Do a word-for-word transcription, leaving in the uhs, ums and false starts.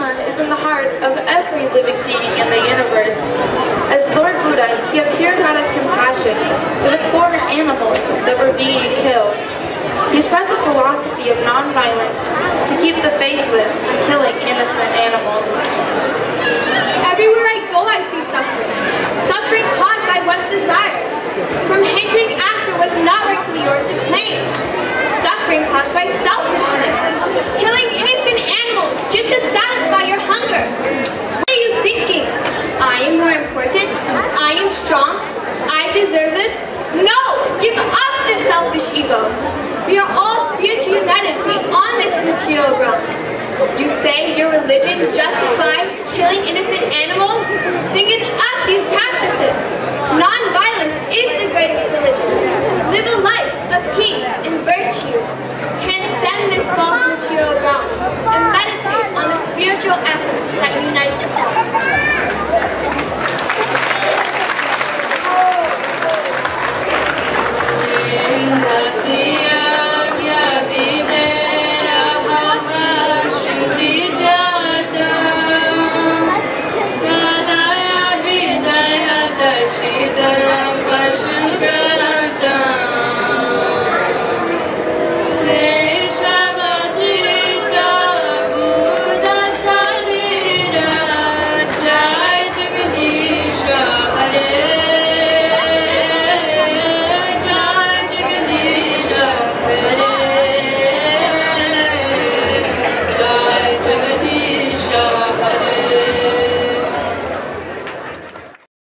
Brahman is in the heart of every living being in the universe. As Lord Buddha, he appeared out of compassion for the poor animals that were being killed. He spread the philosophy of nonviolence to keep the faithless from killing innocent animals. Everywhere I go, I see suffering. Suffering caused by one's desires, from hankering after what is not rightfully yours to claim. Suffering caused by selfishness, killing innocent animals just to satisfy your hunger. What are you thinking? I am more important? I am strong? I deserve this? No! Give up this selfish ego. We are all spiritually united beyond this material realm. You say your religion justifies killing innocent animals? Then give up these practices. Non-violence is the greatest religion. Live a life of peace and virtue. Transcend this false material realm and meditate on the spiritual essence that unites us